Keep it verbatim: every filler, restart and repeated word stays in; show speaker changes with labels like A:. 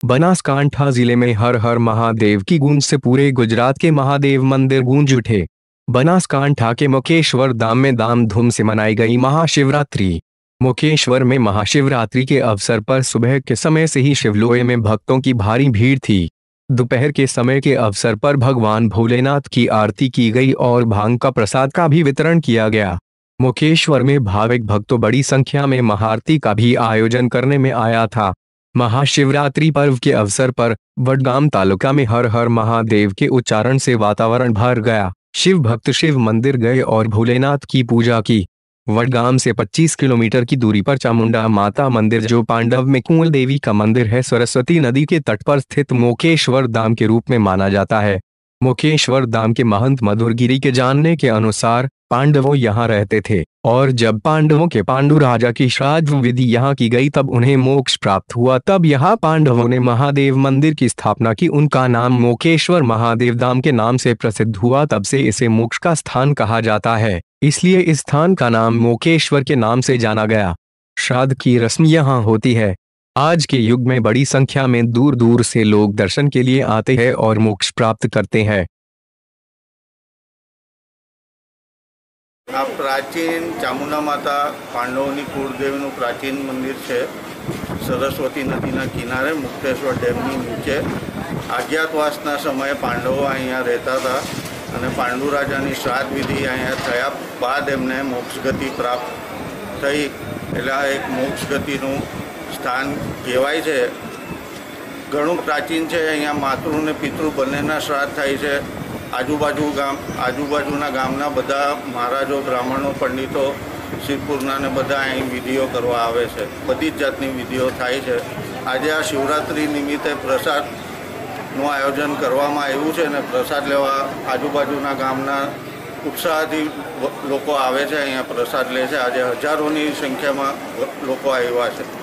A: बनासकांठा जिले में हर हर महादेव की गूंज से पूरे गुजरात के महादेव मंदिर गूंज उठे। बनासकांठा के मुकेश्वर धाम में धाम-धूम से मनाई गई महाशिवरात्रि। मुकेश्वर में महाशिवरात्रि के अवसर पर सुबह के समय से ही शिवलोय में भक्तों की भारी भीड़ थी। दोपहर के समय के अवसर पर भगवान भोलेनाथ की आरती की गई और भांग का प्रसाद का भी वितरण किया गया। मुकेश्वर में भाविक भक्तों बड़ी संख्या में महाआरती का भी आयोजन करने में आया था। महाशिवरात्रि पर्व के अवसर पर वडगाम तालुका में हर हर महादेव के उच्चारण से वातावरण भर गया। शिव भक्त शिव मंदिर गए और भोलेनाथ की पूजा की। वडगाम से पच्चीस किलोमीटर की दूरी पर चामुंडा माता मंदिर, जो पांडव में कुल देवी का मंदिर है, सरस्वती नदी के तट पर स्थित मुकेश्वर धाम के रूप में माना जाता है। मुकेश्वर धाम के महंत मधुरगिरी के जानने के अनुसार पांडवों यहाँ रहते थे और जब पांडवों के पांडु राजा की श्राद्ध विधि यहाँ की गई तब उन्हें मोक्ष प्राप्त हुआ। तब यहाँ पांडवों ने महादेव मंदिर की स्थापना की। उनका नाम मुकेश्वर महादेव धाम के नाम से प्रसिद्ध हुआ। तब से इसे मोक्ष का स्थान कहा जाता है, इसलिए इस स्थान का नाम मुकेश्वर के नाम से जाना गया। श्राद्ध की रस्म यहाँ होती है। आज के युग में बड़ी संख्या में दूर दूर से लोग दर्शन के लिए आते हैं और मोक्ष प्राप्त करते हैं।
B: आ प्राचीन चामुंडा माता पांडवोनी कुलदेवीનું प्राचीन मंदिर है। सरस्वती नदीना किनारे मुक्तेश्वर डेमनी नीचे अज्ञातवासना समय पांडवों अहींया रहता था અને પાંડુ રાજાની શ્રાદ્ધ વિધિ અહીંયા થયા બાદ એમને મોક્ષગતિ પ્રાપ્ત થઈ, એટલે આ એક મોક્ષગતિનું સ્થાન કહેવાય છે। ઘણું પ્રાચીન છે। અહીંયા માતૃ અને પિતૃ બંનેના શ્રાદ્ધ થાય છે। આજુબાજુ ગામ આજુબાજુના ગામના બધા મહારાજો, બ્રાહ્મણો, પંડિતો, શિવપુરના ને બધા અહીં વિધિઓ કરવા આવે છે। બધી જ જાતની વિધિઓ થાય છે। આજે આ શિવરાત્રિ નિમિત્તે પ્રસાદનું આયોજન કરવામાં આવ્યું છે અને પ્રસાદ લેવા આજુબાજુના ગામના ઉત્સાહથી લોકો આવે છે, અહીંયા પ્રસાદ લે છે। આજે હજારોની સંખ્યામાં લોકો આવ્યા છે।